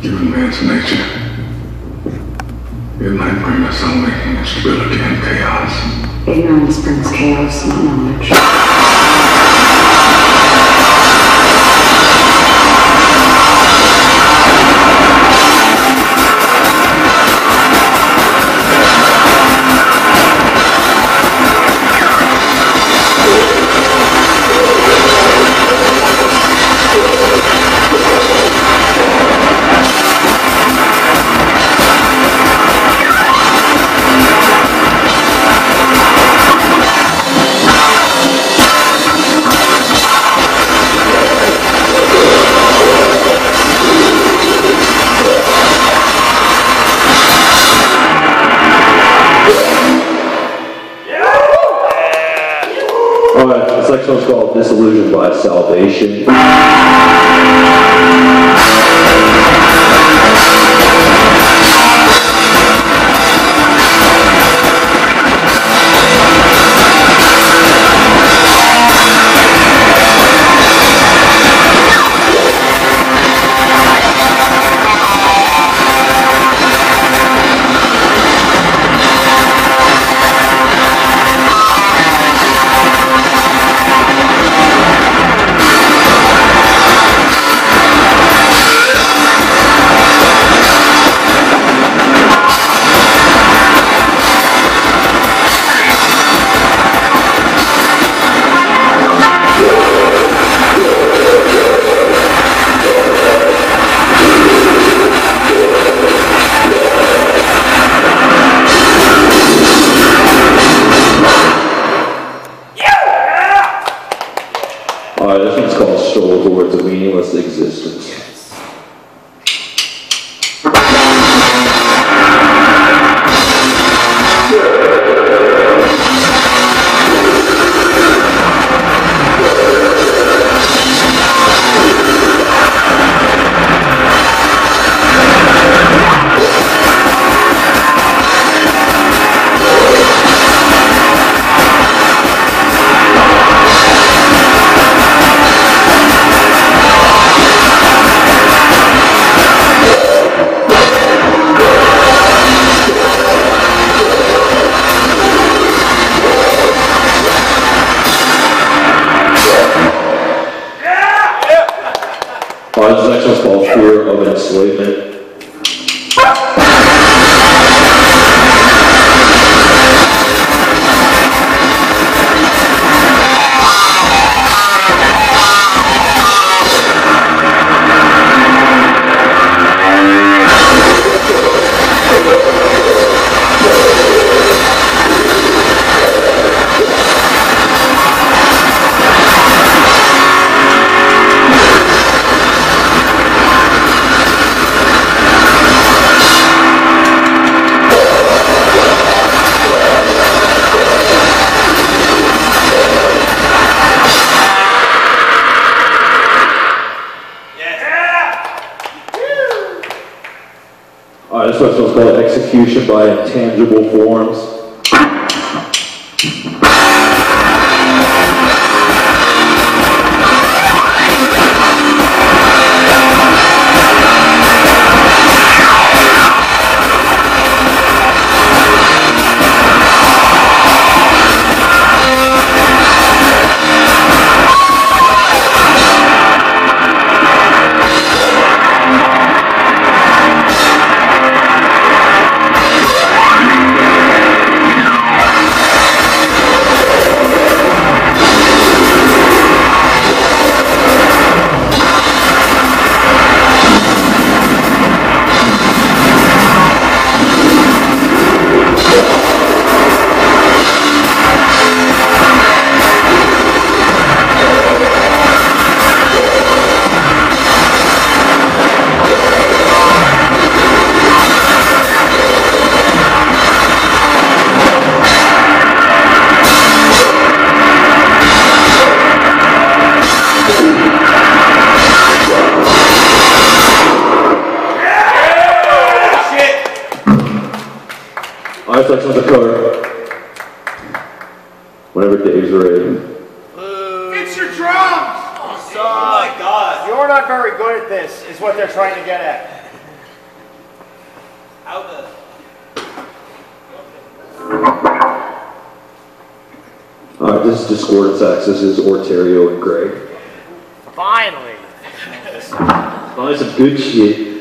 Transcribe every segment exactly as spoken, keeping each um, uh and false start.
Given man's nature, it might bring us only instability and chaos. Ignorance brings chaos, not knowledge. This next one's called Disillusioned by Salvation. Alright, this one's called Stroll Towards a Meaningless Existence. Alright, this next one's called Fear of Enslavement. Alright, this next one's called Execution by Intangible Forms. Alright, so that's the cover. Whenever Dave's ready. Fix your drums! Oh my god. You're not very good at this, is what they're trying to get at. Alright, this is Discordance X. This is Orterio and Greg. Finally. Finally some good shit.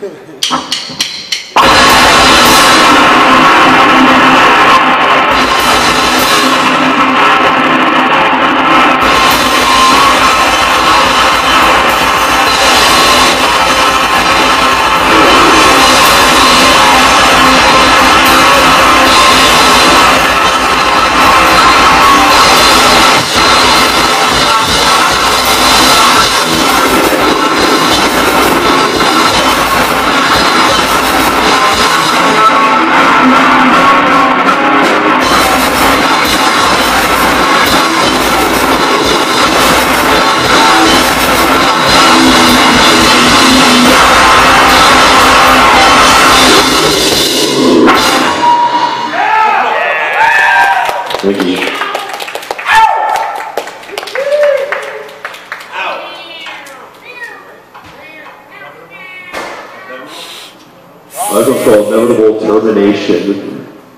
Thank you. This one's called Inevitable Termination.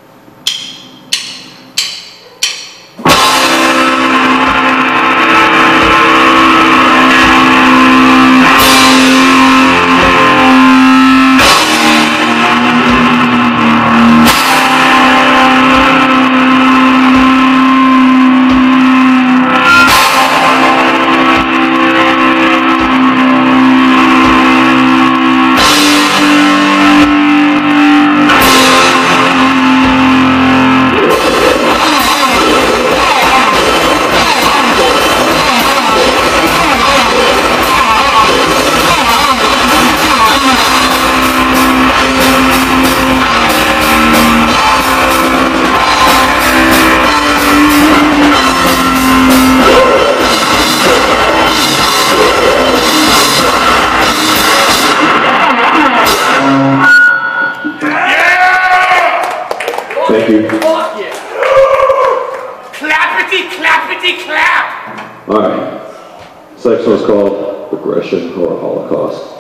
Thank you. Fuck yeah. Clappity, clappity, clap. Alright. This next one's called Regression or Holocaust.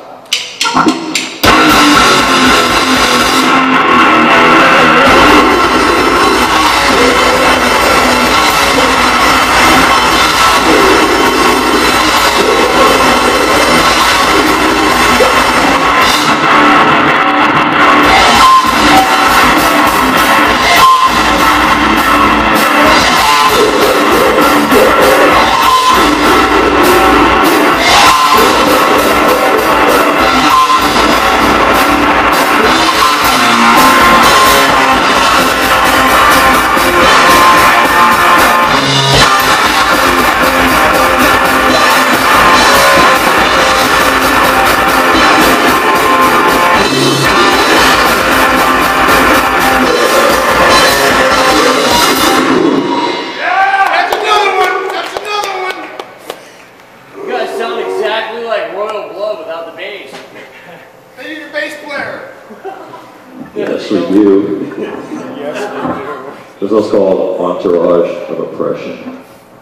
Yes, we do. Yes, we do. This one's called Entourage of Oppression.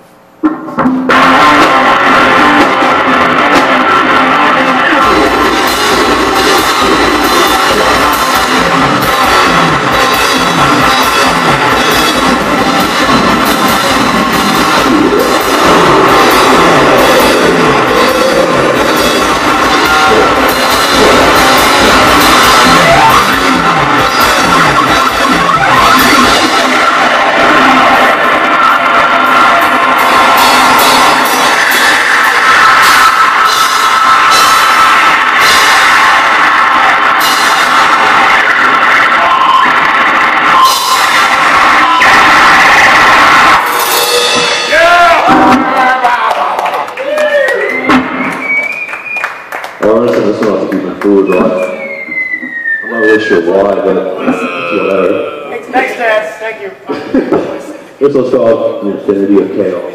This one has to be my food, right? I'm not really sure why, but I feel better. Thanks, Dad. Thank you. This one's called The Infinity of Chaos.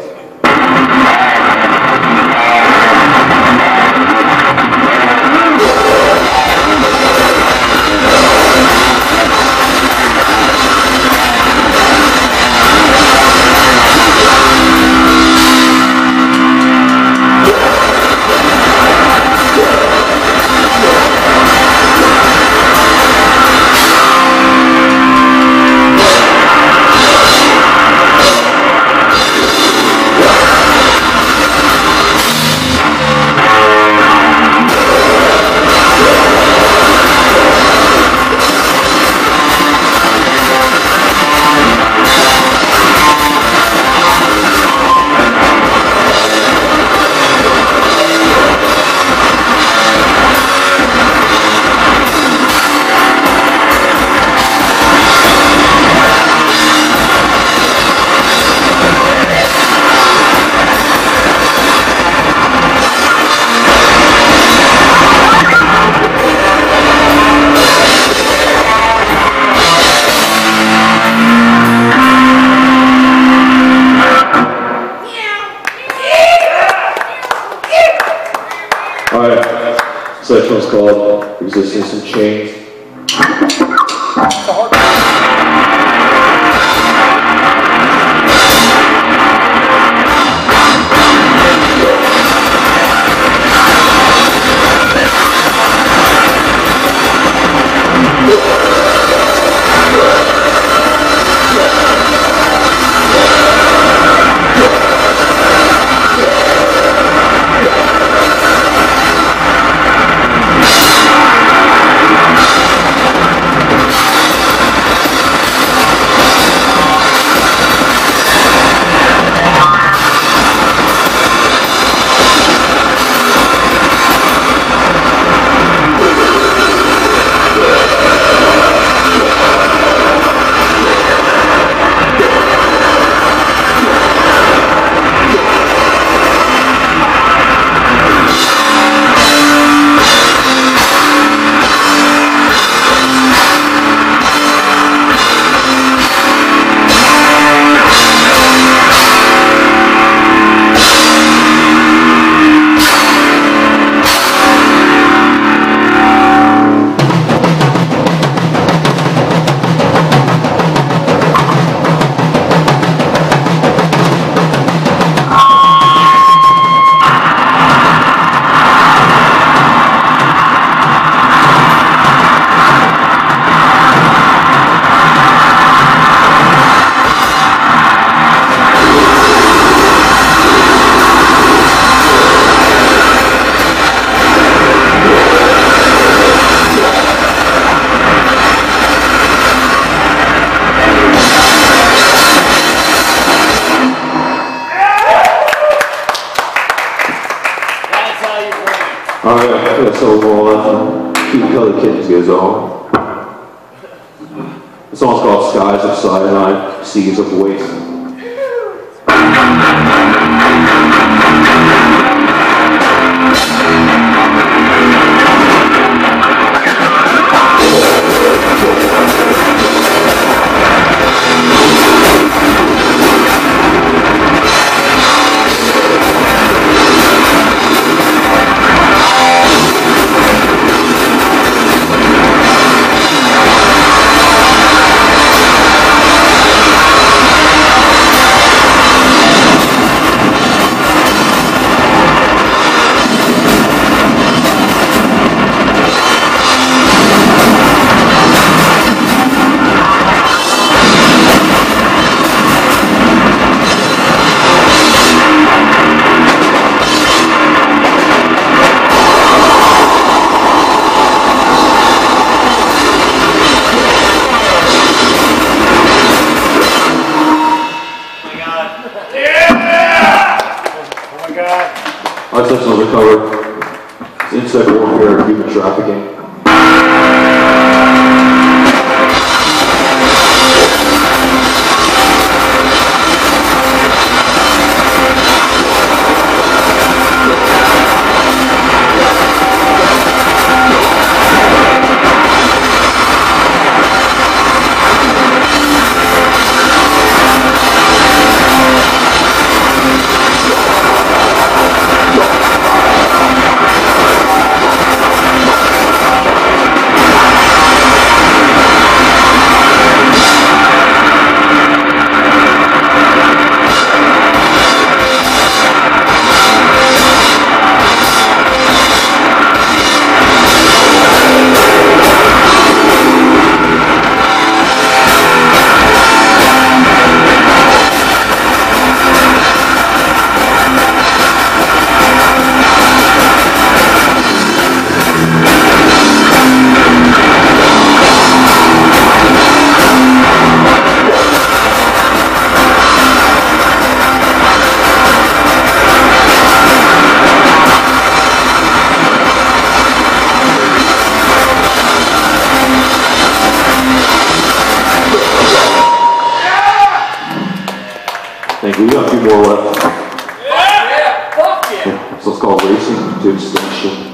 Yeah. So that one's called Existence in Chains. Alright, so we'll uh, keep Kelly Kittens goes on. The song's called Skies of Cyanide, Seas of Waste. Our section will cover insect warfare and human trafficking. Thank you. We got a few more left. Yeah! Fuck yeah! So it's called Racing to Extinction.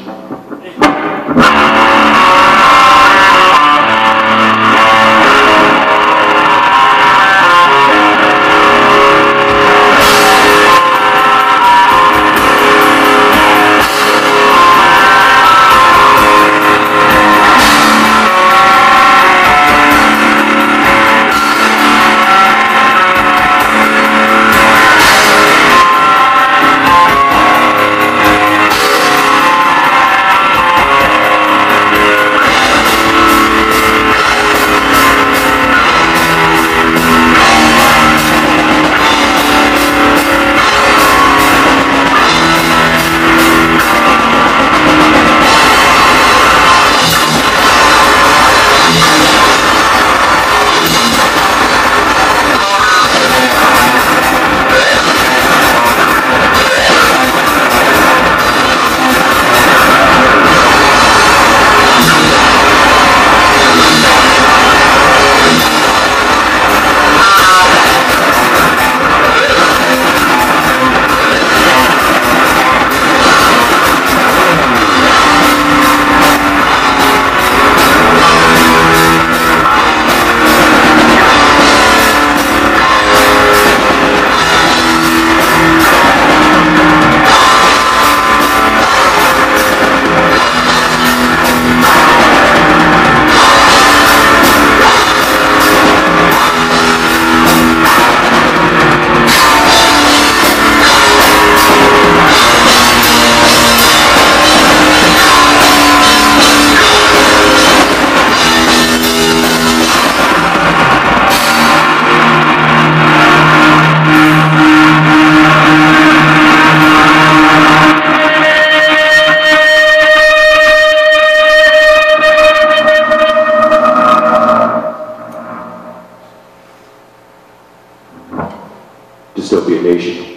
still be a nation.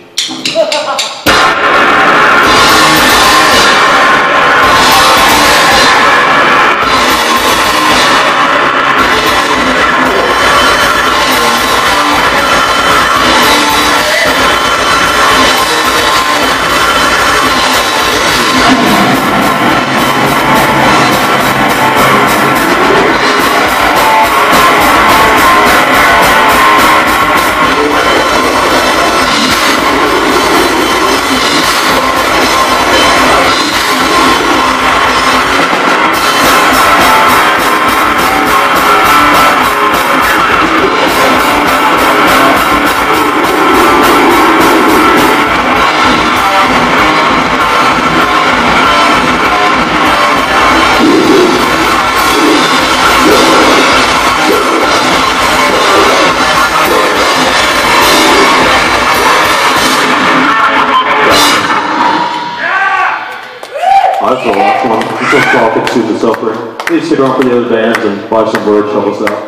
That's the last one. This one's called Consume the Suffering. Please stick around for the other bands and buy some merch, help us out.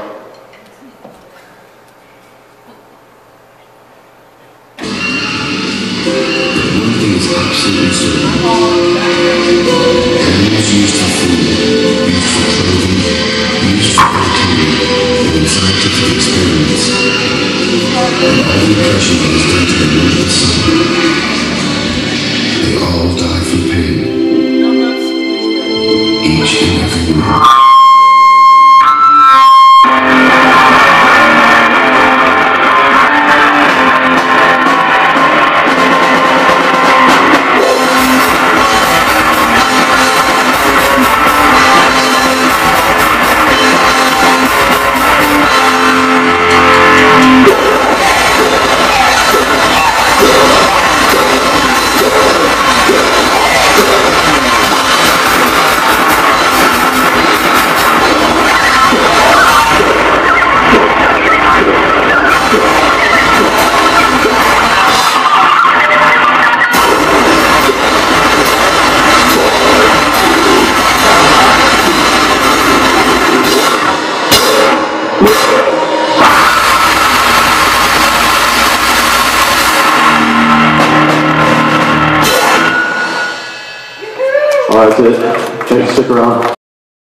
One thing is absolutely certain. Animals used for food, used for clothing, used for entertainment, and in scientific experiments. And all the oppression that was done to them under the sun. They all die from pain. Each and every one. All right, that's it. Thanks, stick around.